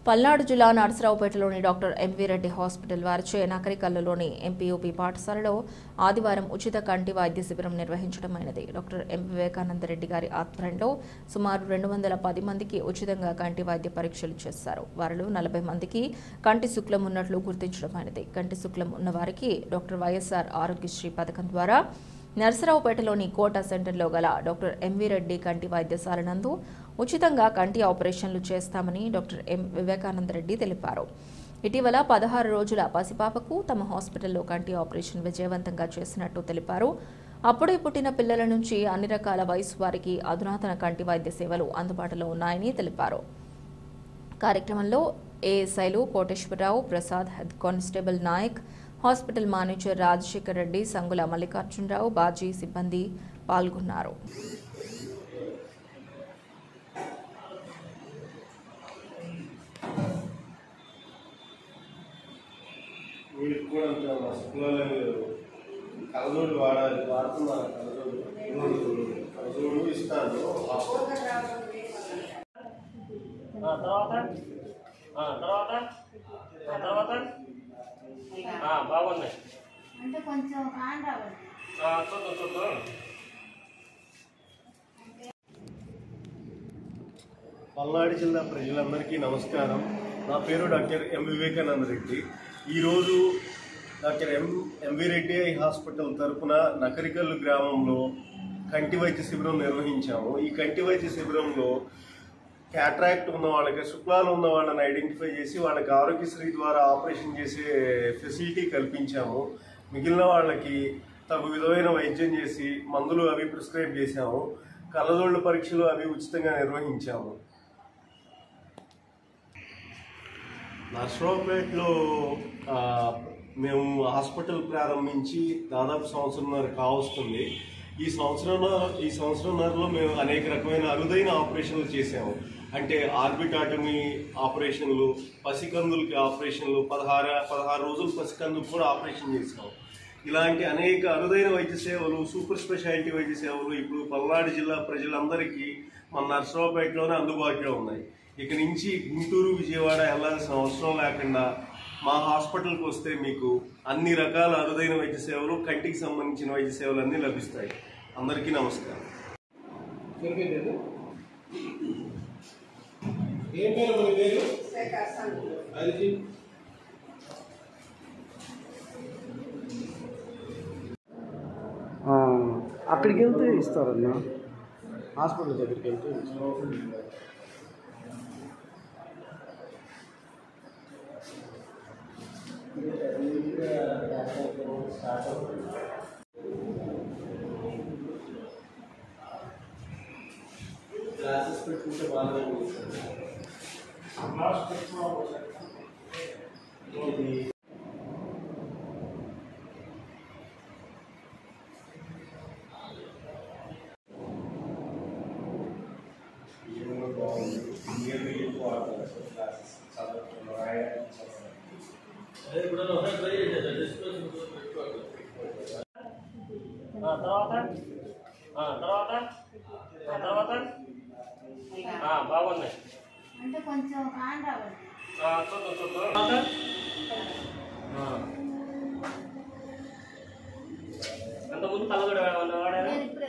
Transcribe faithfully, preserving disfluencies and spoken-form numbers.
పల్నాడు జిల్లా నర్సరావుపేటలోని doctor MV Reddy hospital వారిచే నకరికల్లులోని ఎంపీయూపీ పాఠశాలలో ఆదివారం ఉచిత కంటి వైద్య శిబిరం నిర్వహించడమైనది. డాక్టర్ ఎం వివేకానంద రెడ్డి గారి ఆధ్వర్యంలో సుమారు రెండు వందల పది మందికి ఉచితంగా కంటి వైద్య పరీక్షలు చేశారు. వారిలో నలభై మందికి కంటి శుక్లం ఉన్నట్లు గుర్తించడమైనది. కంటి శుక్లం ఉన్న వారికి డాక్టర్ వైఎస్ఆర్ ఆరోగ్యశ్రీ పథకం ద్వారా నర్సరావుపేటలోని కోట సెంటర్లో గల డాక్టర్ ఎంవీ రెడ్డి కంటి వైద్యశాల నందు ఉచితంగా కంటి ఆపరేషన్లు చేస్తామని డాక్టర్ ఎం వివేకానంద రెడ్డి తెలిపారు. ఇటీవల పదహారు రోజుల పసిపాపకు తమ హాస్పిటల్లో కంటి ఆపరేషన్ విజయవంతంగా చేసినట్టు తెలిపారు. అప్పుడే పుట్టిన పిల్లల నుంచి అన్ని రకాల వయసు వారికి అధునాతన కంటి వైద్య సేవలు అందుబాటులో ఉన్నాయని తెలిపారు. కార్యక్రమంలో ఏఎస్ఐలు Koteswararao, Prasad, head constable Naik, hospital manager Rajasekhar Reddy, Sangula Mallikarjunarao, Baji సిబ్బంది పాల్గొన్నారు. కలజోడు వాడాలి వాడుతున్నారు కలజోడు కలజోడు ఇస్తాను. తర్వాత బాగున్నాయి అంటే కొంచెం చూద్దాం చూద్దాం. పల్నాడు జిల్లా ప్రజలందరికీ నమస్కారం. నా పేరు డాక్టర్ ఎం వివేకానంద రెడ్డి. ఈరోజు doctor M MV Reddy eye hospital తరఫున నకరికల్లు గ్రామంలో కంటి వైద్య శిబిరం నిర్వహించాము. ఈ కంటి వైద్య శిబిరంలో క్యాట్రాక్ట్ ఉన్న వాళ్ళకి, శుక్లాలు ఉన్న వాళ్ళని ఐడెంటిఫై చేసి వాళ్ళకి ఆరోగ్యశ్రీ ద్వారా ఆపరేషన్ చేసే ఫెసిలిటీ కల్పించాము. మిగిలిన వాళ్ళకి తగు విధమైన వైద్యం చేసి మందులు అవి ప్రిస్క్రైబ్ చేశాము. కళ్ళజోళ్ళ పరీక్షలు అవి ఉచితంగా నిర్వహించాము. నర్సరావుపేటలో మేము హాస్పిటల్ ప్రారంభించి దాదాపు సంవత్సరంన్నర కావస్తుంది. ఈ సంవత్సరం ఈ సంవత్సరంన్నరలో మేము అనేక రకమైన అరుదైన ఆపరేషన్లు చేసాము. అంటే ఆర్బిటాటమీ ఆపరేషన్లు, పసికందులకి ఆపరేషన్లు, పదహారు పదహారు రోజులు పసికందుకు కూడా ఆపరేషన్ చేసాము. ఇలాంటి అనేక అరుదైన వైద్య సేవలు, సూపర్ స్పెషాలిటీ వైద్య సేవలు ఇప్పుడు పల్నాడు జిల్లా ప్రజలందరికీ మన నర్సరావుపేటలోనే అందుబాటులో ఉన్నాయి. ఇక నుంచి గుంటూరు, విజయవాడ వెళ్లాల్సిన అవసరం లేకుండా మా హాస్పిటల్కి వస్తే మీకు అన్ని రకాల అరుదైన వైద్య సేవలు, కంటికి సంబంధించిన వైద్య సేవలు అన్నీ లభిస్తాయి. అందరికీ నమస్కారం. అక్కడికి వెళ్తే ఇస్తారన్నా, హాస్పిటల్ దగ్గరికి వెళ్తే క్లాసెస్ పెట్టుకుంటే బాగా బాగున్నాయి అంటే కొంచెం చూద్దాం చూద్దాం. అంతకుముందు కలగడ వాడారా?